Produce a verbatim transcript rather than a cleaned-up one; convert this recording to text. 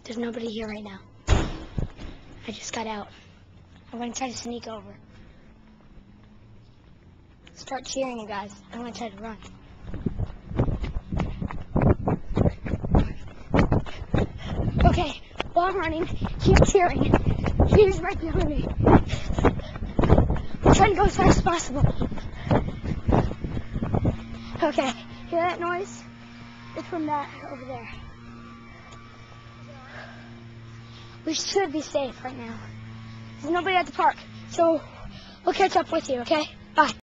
There's nobody here right now. I just got out. I'm gonna try to sneak over. Start cheering, you guys. I'm gonna try to run. Okay, while I'm running, keep cheering. He's right behind me. I'm trying to go as fast as possible. Okay, hear that noise? It's from that over there. We should be safe right now. There's nobody at the park, so we'll catch up with you, okay? Bye.